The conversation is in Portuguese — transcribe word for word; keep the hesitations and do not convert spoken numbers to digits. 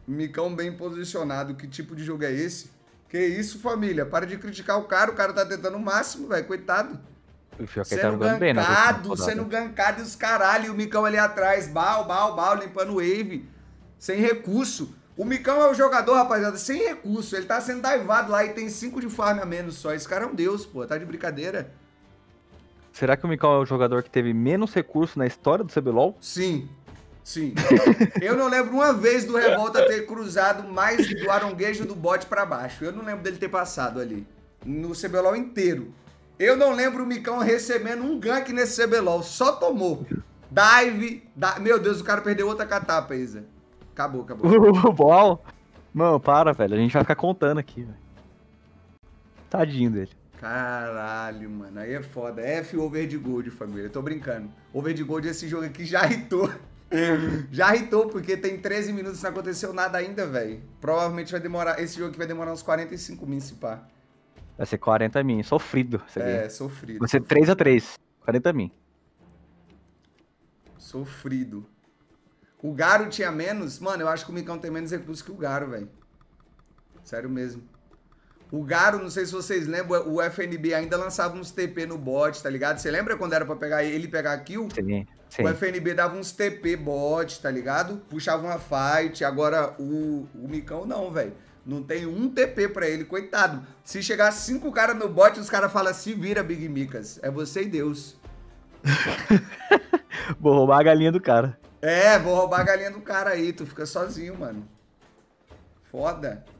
Micão bem posicionado. Que tipo de jogo é esse? Que isso, família? Para de criticar o cara. O cara tá tentando o máximo, velho. Coitado. O pior que ele tá Sendo jogando bem nas últimas gankado, rodadas. sendo gankado e os caralho. E o Micão ali atrás. Bal, bal, bal, limpando o wave. Sem recurso. O Micão é o jogador, rapaziada, sem recurso. Ele tá sendo daivado lá e tem cinco de farm a menos só. Esse cara é um deus, pô. Tá de brincadeira. Será que o Micão é o jogador que teve menos recurso na história do C B LOL? Sim. Sim. Eu não lembro uma vez do Revolta ter cruzado mais do aronguejo do bot pra baixo. Eu não lembro dele ter passado ali. No C B LOL inteiro. Eu não lembro o Micão recebendo um gank nesse C B LOL. Só tomou. Dive. Da... Meu Deus, o cara perdeu outra catapa, Isa. Acabou, acabou. O Ball? Mano, para, velho. A gente vai ficar contando aqui, velho. Tadinho dele. Caralho, mano. Aí é foda. F over de gold, família. Eu tô brincando. Over de gold, esse jogo aqui já hitou. Já hitou, porque tem treze minutos e não aconteceu nada ainda, velho. Provavelmente vai demorar. Esse jogo aqui vai demorar uns quarenta e cinco min, se pá. Vai ser quarenta min. Sofrido. Esse aqui. É, sofrido. Vai ser três a três. quarenta min. Sofrido. O Garo tinha menos? Mano, eu acho que o Micão tem menos recursos que o Garo, velho. Sério mesmo. O Garo, não sei se vocês lembram, o F N B ainda lançava uns T P no bot, tá ligado? Você lembra quando era pra pegar ele pegar a kill? Sim, sim. O F N B dava uns T P bot, tá ligado? Puxava uma fight. Agora o, o Micão não, velho. Não tem um T P pra ele, coitado. Se chegar cinco caras no bot, os caras falam, se vira, Big Micas. É você e Deus. Vou roubar a galinha do cara. É, vou roubar a galinha do cara aí. Tu fica sozinho, mano. Foda.